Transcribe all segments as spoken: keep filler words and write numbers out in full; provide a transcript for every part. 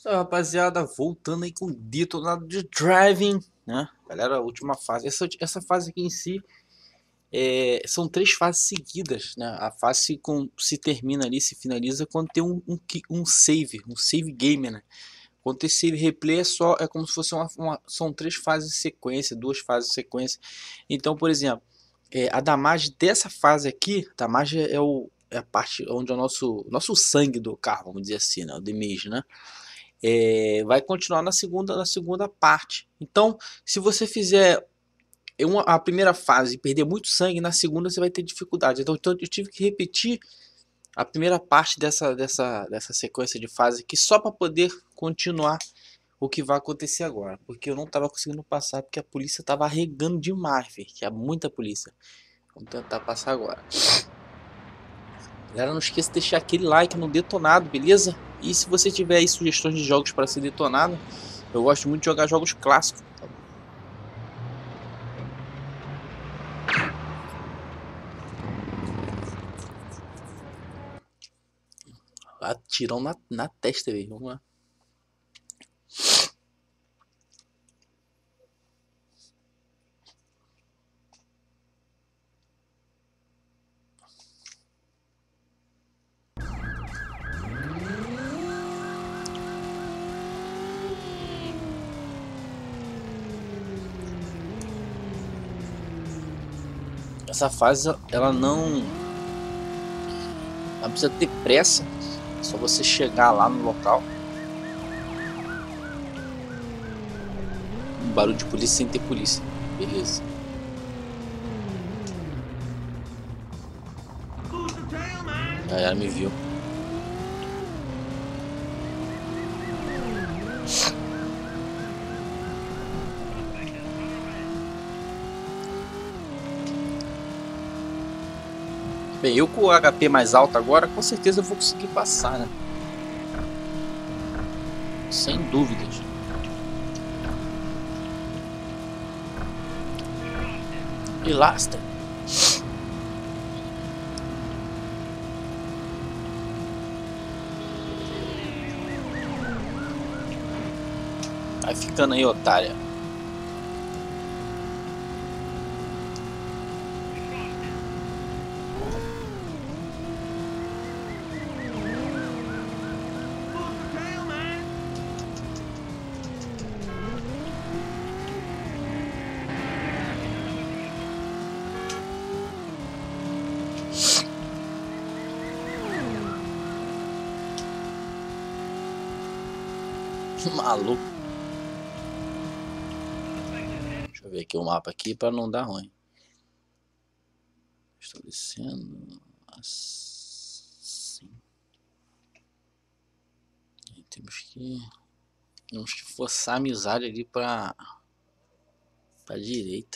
Então, rapaziada, voltando aí com o detonado de driving, né? Galera, a última fase. Essa, essa fase aqui em si é, são três fases seguidas, né? A fase com, se termina ali, se finaliza quando tem um, um, um save, um save game, né? Quando tem save replay é só, é como se fosse uma, uma são três fases de sequência, duas fases de sequência. Então, por exemplo, é, a damage dessa fase aqui, a damage é, o, é a parte onde é o nosso, nosso sangue do carro, vamos dizer assim, né? O damage, né? É, vai continuar na segunda, na segunda parte. Então, se você fizer uma, a primeira fase e perder muito sangue, na segunda você vai ter dificuldade. Então, então eu tive que repetir a primeira parte dessa, dessa, dessa sequência de fase aqui só para poder continuar o que vai acontecer agora. Porque eu não estava conseguindo passar porque a polícia estava arregando demais, filho, que é muita polícia. Vamos tentar passar agora. Galera, não esqueça de deixar aquele like no detonado, beleza? E se você tiver aí sugestões de jogos para ser detonado, eu gosto muito de jogar jogos clássicos. Atirão na, na testa, velho. Vamos lá. Essa fase, ela não... Ela precisa ter pressa. É só você chegar lá no local. Um barulho de polícia sem ter polícia. Beleza. Já ela me viu. Bem, eu com o H P mais alto agora, com certeza eu vou conseguir passar, né? Sem dúvidas. Pilastra. Vai ficando aí, otária. Maluco. Deixa eu ver aqui o mapa aqui para não dar ruim. Estabelecendo assim. E temos que temos que forçar a amizade ali para para direita.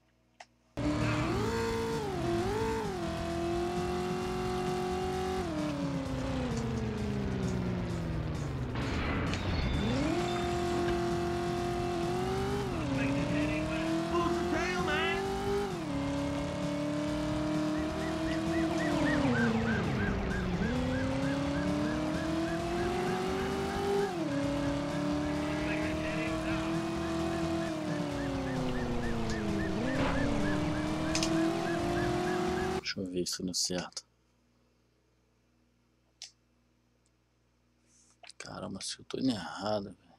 Deixa eu ver se deu certo. Caramba, se eu tô indo errado, velho.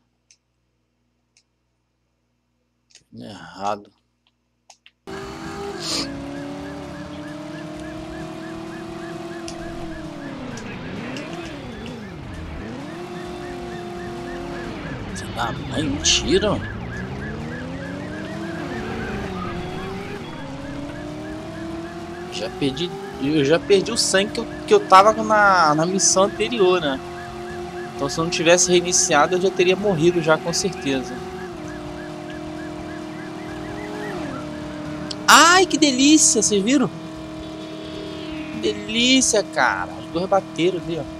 Tô indo errado. Ah, mãe, mentira, mano. Já perdi, eu já perdi o sangue que eu, que eu tava na, na missão anterior, né? Então se eu não tivesse reiniciado eu já teria morrido já com certeza. Ai, que delícia, vocês viram? Que delícia, cara. Os dois bateram ali, ó.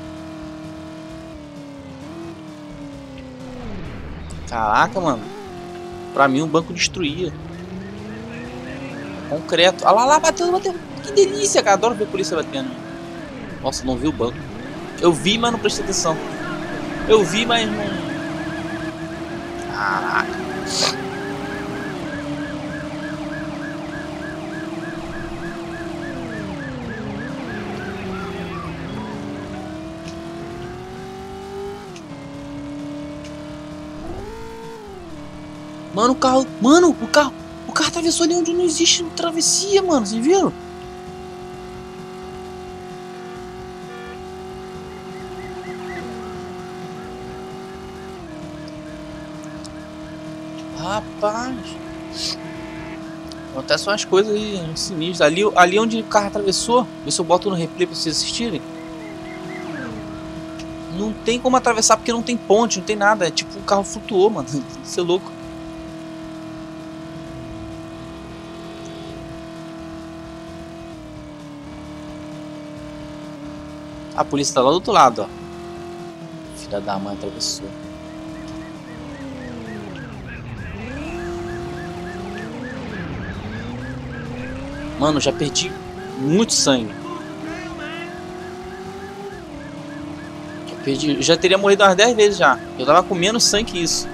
Caraca, mano. Pra mim um banco destruía. Concreto. Olha lá, lá, bateu, bateu. Que delícia, cara. Adoro ver a polícia batendo. Nossa, não vi o banco. Eu vi, mas não prestei atenção. Eu vi, mas não... Caraca. Mano, o carro... Mano, o carro... O carro atravessou ali onde não existe travessia, mano. Vocês viram? Rapaz. Acontecem umas coisas aí sinistras. Ali, ali onde o carro atravessou. Vê se eu boto no replay pra vocês assistirem. Não tem como atravessar porque não tem ponte, não tem nada. É tipo, o carro flutuou, mano. Isso é louco. A polícia tá lá do outro lado, ó. Filha da mãe atravessou. Mano, já perdi muito sangue. Já perdi, já teria morrido umas dez vezes já. Eu tava com menos sangue que isso.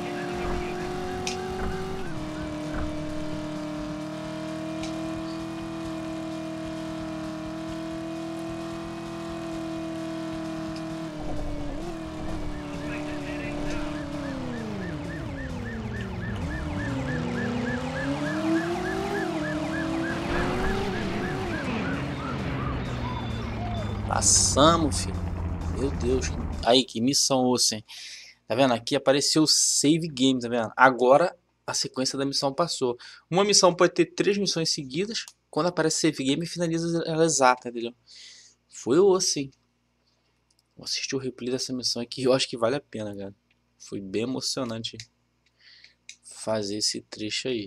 Passamos, filho. Meu Deus. Aí, que missão osso, hein? Tá vendo? Aqui apareceu save game, tá vendo? Agora a sequência da missão passou. Uma missão pode ter três missões seguidas. Quando aparece save game, finaliza ela exata, entendeu? Foi osso, hein? Vou assistir o replay dessa missão aqui. Eu acho que vale a pena, cara. Foi bem emocionante fazer esse trecho aí.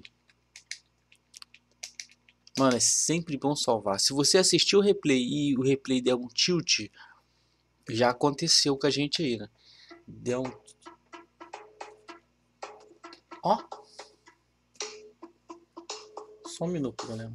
Mano, é sempre bom salvar. Se você assistiu o replay e o replay der um tilt, já aconteceu com a gente aí, né? Deu um... Ó. Só um minuto, galera.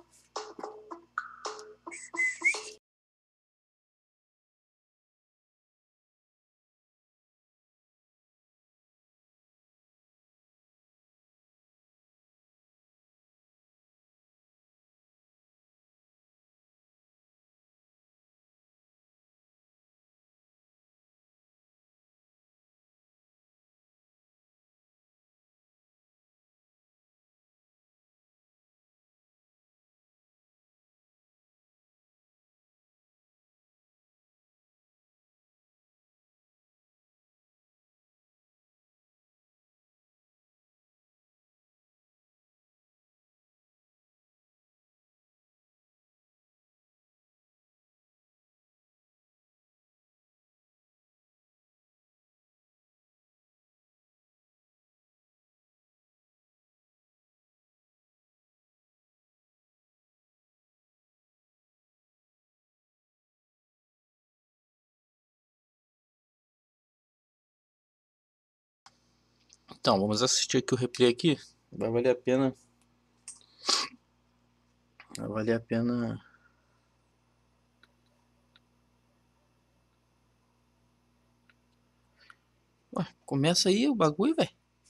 Então, vamos assistir aqui o replay aqui. Vai valer a pena. Vai valer a pena. Ué, começa aí o bagulho, velho.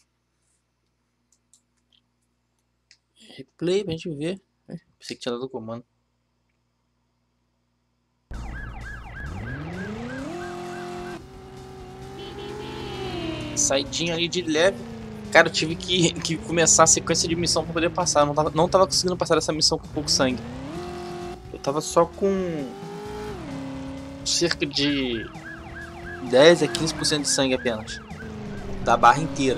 Replay pra gente ver. Pensei que tinha dado o comando. Saidinha ali de leve. Cara, eu tive que, que começar a sequência de missão pra poder passar. Eu não tava, não tava conseguindo passar essa missão com pouco sangue. Eu tava só com cerca de dez a quinze por cento de sangue apenas. Da barra inteira.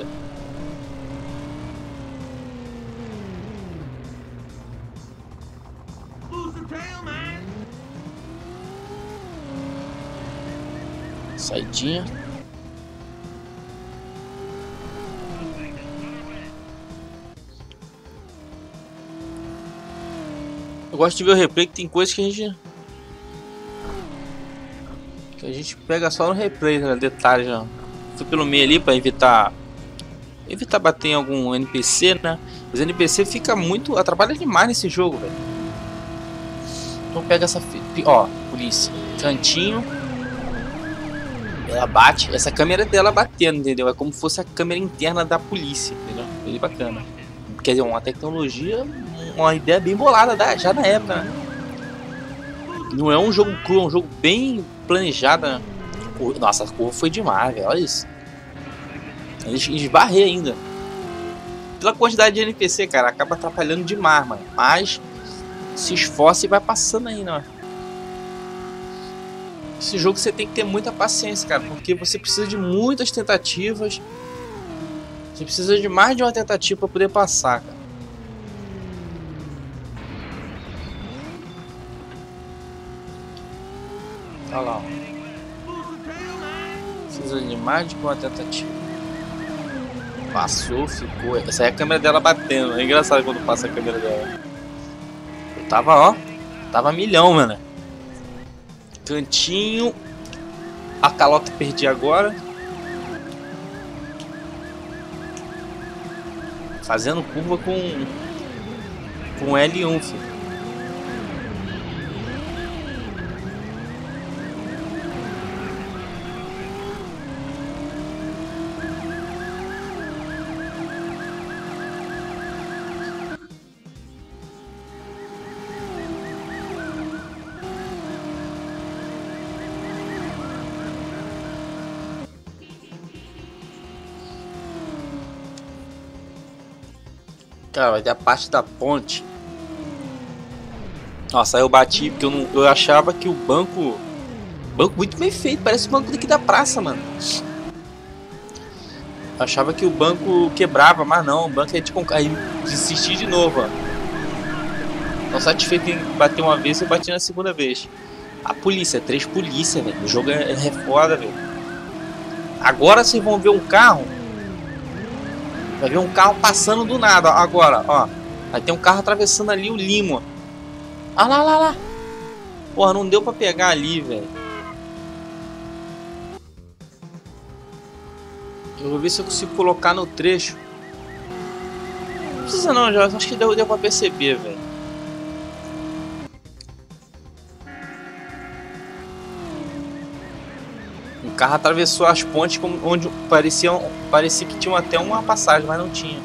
Saidinha. Eu gosto de ver o replay, que tem coisas que a gente que a gente pega só no replay, né? Detalhes, já. Fui pelo meio ali para evitar evitar bater em algum N P C, né? Os N P C fica muito atrapalha demais nesse jogo, velho. Então pega essa, ó, polícia, cantinho. Ela bate, essa câmera dela batendo, entendeu? É como se fosse a câmera interna da polícia, entendeu? Bem bacana. Quer dizer, uma tecnologia, uma ideia bem bolada da, já na época, né? Não é um jogo cru, é um jogo bem planejado, né? Nossa, a curva foi demais, velho. Olha isso. Eles esbarrei ainda. Pela quantidade de N P C, cara, acaba atrapalhando demais, mano. Mas se esforça e vai passando aí, né? Esse jogo você tem que ter muita paciência, cara, porque você precisa de muitas tentativas. Você precisa de mais de uma tentativa para poder passar, cara. Olha lá, ó. Precisa de mais de uma tentativa. Passou, ficou. Essa aí é a câmera dela batendo. É engraçado quando passa a câmera dela. Eu tava, ó. Tava milhão, mano. Cantinho. A calota perdi agora. Fazendo curva com com L um, filho. Cara, vai ter a parte da ponte. Nossa, aí eu bati porque eu, não, eu achava que o banco... Banco muito bem feito, parece o banco daqui da praça, mano. Eu achava que o banco quebrava, mas não, o banco é tipo... Aí desisti de novo, ó. Não satisfeito em bater uma vez, eu bati na segunda vez. A polícia, três polícia, velho. O jogo é, é foda, velho. Agora vocês vão ver um carro... Vai ver um carro passando do nada, ó, agora, ó. Aí tem um carro atravessando ali o limo. Ah lá, lá, lá. Porra, não deu pra pegar ali, velho. Eu vou ver se eu consigo colocar no trecho. Não precisa não, já. Acho que deu, deu pra perceber, velho. O carro atravessou as pontes onde parecia, parecia que tinha até uma passagem, mas não tinha.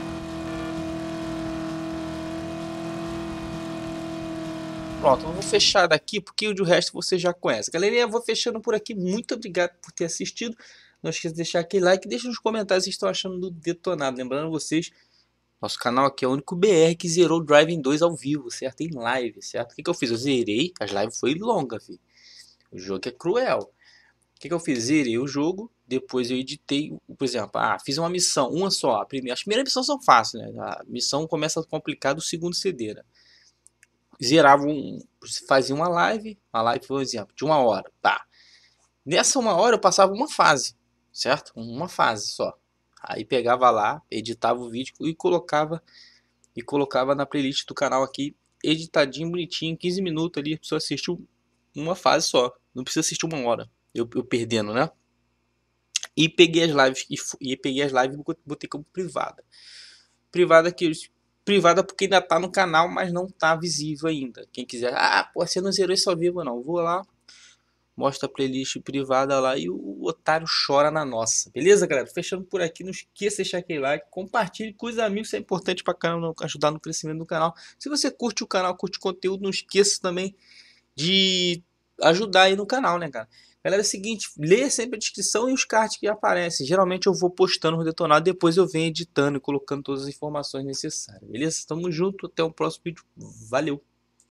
Pronto, eu vou fechar daqui porque o de resto você já conhece. Galerinha, eu vou fechando por aqui. Muito obrigado por ter assistido. Não esqueça de deixar aquele like e deixa nos comentários o que vocês estão achando do Detonado. Lembrando vocês, nosso canal aqui é o único B R que zerou o Driving dois ao vivo, certo? Em live, certo? O que, que eu fiz? Eu zerei, as lives foi longa, filho. O jogo é cruel. O que, que eu fiz? Zerei o jogo, depois eu editei, por exemplo, ah, fiz uma missão, uma só. A primeira, as primeiras missões são fáceis, né? A missão começa a complicar do segundo C D, né? Zerava um, fazia uma live, uma live foi um exemplo, de uma hora, tá? Nessa uma hora eu passava uma fase, certo? Uma fase só. Aí pegava lá, editava o vídeo e colocava e colocava na playlist do canal aqui, editadinho, bonitinho, quinze minutos ali, a pessoa assistiu uma fase só, não precisa assistir uma hora. Eu, eu perdendo, né? E peguei as lives e, e peguei as lives e botei como privada. Privada que privada porque ainda tá no canal, mas não tá visível ainda. Quem quiser, ah, pô, você não zerou isso ao vivo não. Vou lá, mostra a playlist privada lá e o otário chora na nossa. Beleza, galera? Fechando por aqui, não esqueça de deixar aquele like, compartilhe com os amigos, isso é importante para ajudar no crescimento do canal. Se você curte o canal, curte o conteúdo, não esqueça também de ajudar aí no canal, né, cara? Galera, é o seguinte, lê sempre a descrição e os cards que aparecem. Geralmente eu vou postando no Detonado, depois eu venho editando e colocando todas as informações necessárias. Beleza? Tamo junto, até o próximo vídeo. Valeu!